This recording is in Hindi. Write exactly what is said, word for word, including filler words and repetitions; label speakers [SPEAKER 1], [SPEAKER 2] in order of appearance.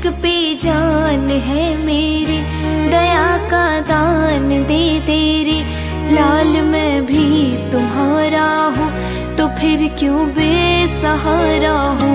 [SPEAKER 1] एक पे जान है मेरी, दया का दान दे तेरी। लाल मैं भी तुम्हारा हूँ तो फिर क्यों बेसहारा हूँ।